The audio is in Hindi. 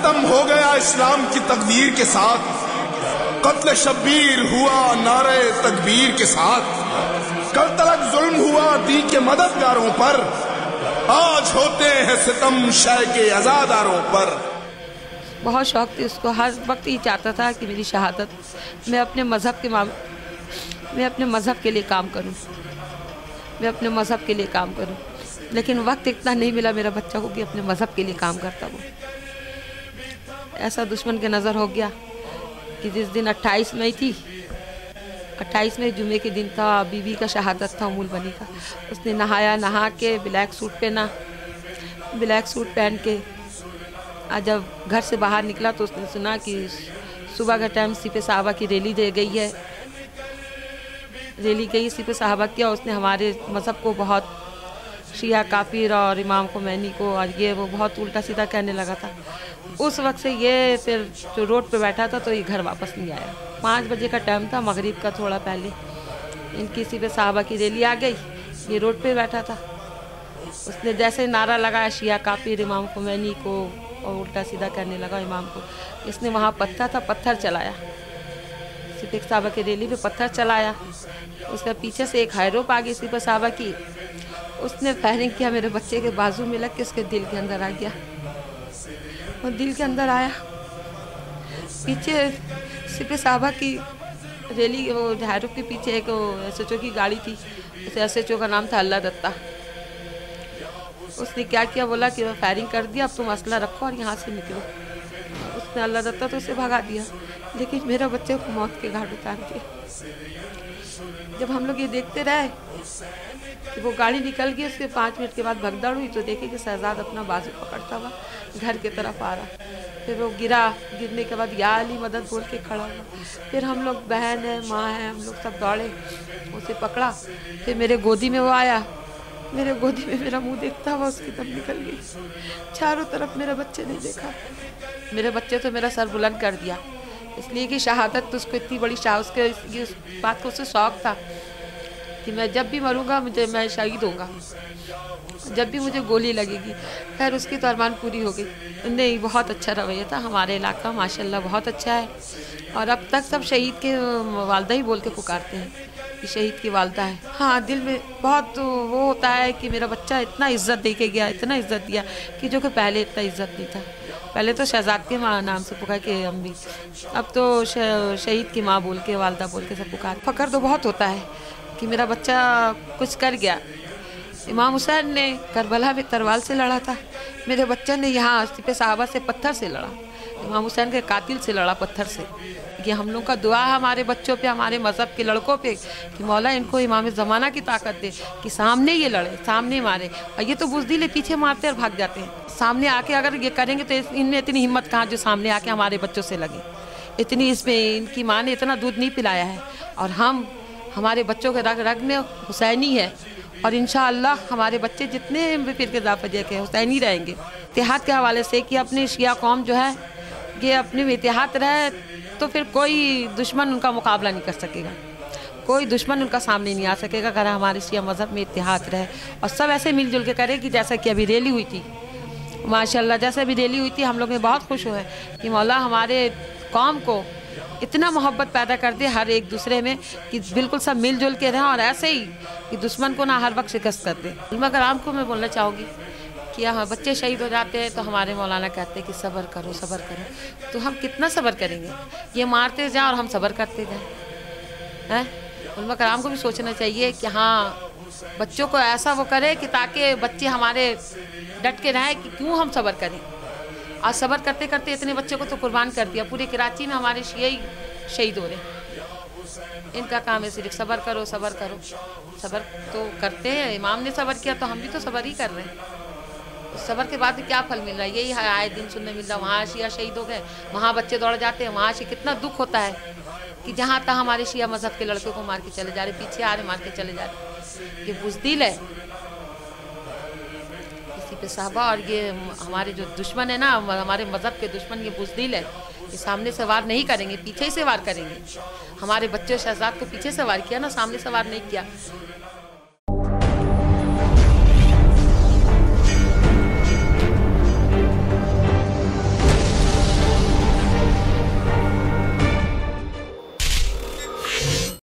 खत्म हो गया इस्लाम की तकदीर के साथ, कत्ल शब्बीर हुआ नारे तकबीर के साथ, कल तलक जुल्म हुआ दी के मददगारों पर, आज होते हैं सितम शह के आजादारों पर। बहुत शौक थी उसको, हर वक्त ये चाहता था कि मेरी शहादत मैं अपने मज़हब के लिए काम करूं, मैं अपने मज़हब के लिए काम करूं। लेकिन वक्त इतना नहीं मिला मेरा बच्चा को कि अपने मज़हब के लिए काम करता। वो ऐसा दुश्मन के नज़र हो गया कि जिस दिन 28 मई थी, 28 मई जुमे के दिन था, बीवी का शहादत था उम्मुल बनी का। उसने नहाया, नहा के ब्लैक सूट पहना, ब्लैक सूट पहन के आज जब घर से बाहर निकला तो उसने सुना कि सुबह का टाइम सिपह साहबा की रैली दे गई है, रैली गई सिपह साहबा की, और उसने हमारे मज़हब को बहुत शिया काफिर और इमाम खुमैनी को और ये वो बहुत उल्टा सीधा कहने लगा था। उस वक्त से ये फिर जो रोड पे बैठा था तो ये घर वापस नहीं आया। 5 बजे का टाइम था, मगरिब का थोड़ा पहले इनकी सिपह साहबा की रैली आ गई, ये रोड पे बैठा था। उसने जैसे नारा लगाया शिया काफिर इमाम खुमैनी को और उल्टा सीधा कहने लगा इमाम को, इसने वहाँ पत्थर था, पत्थर चलाया, सिपह साहबा की रैली पे पत्थर चलाया। उसके पीछे से एक हाईरोप आ गई सिपह साहबा की, उसने फायरिंग किया, मेरे बच्चे के बाजू में लग के उसके दिल के अंदर आ गया, और दिल के अंदर आया। पीछे सिपह साहबा की रैली, वो हाईरोप के पीछे एक SHO की गाड़ी थी, उस SHO का नाम था अल्लाह दत्ता। उसने क्या किया, बोला कि फायरिंग कर दिया, अब तुम असला रखो और यहाँ से निकलो। उसने अल्लाह दत्ता तो उसे भगा दिया, लेकिन मेरा बच्चे को मौत के घाट उतार दिया। जब हम लोग ये देखते रहे कि वो गाड़ी निकल गई, उसके 5 मिनट के बाद भगदड़ हुई तो देखे कि शहजाद अपना बाजू पकड़ता हुआ घर की तरफ आ रहा। फिर वो गिरा, गिरने के बाद या अली मदद बोल के खड़ा हुआ। फिर हम लोग बहन है, माँ है, हम लोग सब दौड़े, उसे पकड़ा। फिर मेरे गोदी में वो आया, मेरे गोदी में मेरा मुंह देखता हुआ उसकी दम निकल गई। चारों तरफ मेरे बच्चे नहीं देखा, मेरे बच्चे तो मेरा सर बुलंद कर दिया, इसलिए कि शहादत तो उसको इतनी बड़ी उसके इस बात को उसे शौक था कि मैं जब भी मरूंगा मैं शहीद होऊंगा, जब भी मुझे गोली लगेगी। खैर उसकी तो अरमान पूरी हो गई। नहीं, बहुत अच्छा रवैया था हमारे इलाका, माशाल्लाह बहुत अच्छा है। और अब तक सब शहीद के वालदा ही बोल के पुकारते हैं कि शहीद की वालदा है। हाँ, दिल में बहुत वो होता है कि मेरा बच्चा इतना इज्जत दे के गया, इतना इज्जत दिया कि जो कि पहले इतना इज्जत नहीं था। पहले तो शहजाद के माँ नाम से पुकार के अम्मी, अब तो शहीद की माँ बोल के, वालदा बोल के सब पुकार। फ़ख्र तो बहुत होता है कि मेरा बच्चा कुछ कर गया। इमाम हुसैन ने करबला में तलवार से लड़ा था, मेरे बच्चे ने यहाँ सिपह साहबा से पत्थर से लड़ा, इमाम हुसैन के कातिल से लड़ा पत्थर से। ये हम लोग का दुआ है हमारे बच्चों पे, हमारे मज़हब के लड़कों पे कि मौला इनको इमाम ज़माना की ताकत दे कि सामने ये लड़े, सामने मारे। और ये तो बुज़दिल है, पीछे मारते और भाग जाते हैं। सामने आके अगर ये करेंगे तो इनमें इतनी हिम्मत कहाँ जो सामने आके हमारे बच्चों से लगे। इतनी इसमें इनकी माँ ने इतना दूध नहीं पिलाया है, और हमारे बच्चों के रग रग में हुसैनी है। और इंशाअल्लाह हमारे बच्चे जितने भी फिर के जाफजे के हुसैनी रहेंगे। इत्तेहाद के हवाले से कि अपनी शिया कौम जो है ये अपने में इत्तेहाद रहे तो फिर कोई दुश्मन उनका मुकाबला नहीं कर सकेगा, कोई दुश्मन उनका सामने नहीं आ सकेगा अगर हमारे शिया मज़हब में इत्तेहाद रहे और सब ऐसे मिलजुल के करें कि जैसा कि अभी रैली हुई थी माशाल्लाह, जैसे अभी रैली हुई थी हम लोग बहुत खुश हुए कि मौला हमारे कौम को इतना मोहब्बत पैदा कर दे हर एक दूसरे में कि बिल्कुल सब मिलजुल के रहें और ऐसे ही कि दुश्मन को ना हर वक्त शिकस्त कर दे। उलमा कराम को मैं बोलना चाहूँगी कि हाँ, बच्चे शहीद हो जाते हैं तो हमारे मौलाना कहते हैं कि सब्र करो सब्र करो। तो हम कितना सब्र करेंगे, ये मारते जाएं और हम सब्र करते जाएं हैं। उलमा कराम को भी सोचना चाहिए कि हाँ, बच्चों को ऐसा वो करे कि ताकि बच्चे हमारे डट के रहें कि क्यों हम सब्र करें। और सब्र करते करते इतने बच्चों को तो कुर्बान कर दिया, पूरे कराची में हमारे शिया ही शहीद हो रहे। इनका काम है सिर्फ सब्र करो सब्र करो। सब्र तो करते हैं, इमाम ने सब्र किया तो हम भी तो सब्र ही कर रहे हैं। सब्र के बाद क्या फल मिल रहा है, यही है आए दिन सुनने मिल रहा है। वहाँ शिया शहीद हो गए, वहाँ बच्चे दौड़ जाते हैं, वहाँ से कितना दुख होता है कि जहाँ तक हमारे शिया मज़हब के लड़कों को मार के चले जा रहे, पीछे आ रहे मार के चले जा रहे। ये बुज़दिल है सिपह साहबा, और ये हमारे जो दुश्मन है ना, हमारे मज़हब के दुश्मन, ये बुज़दिल है। ये सामने से वार नहीं करेंगे, पीछे से वार करेंगे। हमारे बच्चे शहजाद को पीछे से वार किया ना, सामने से वार नहीं किया।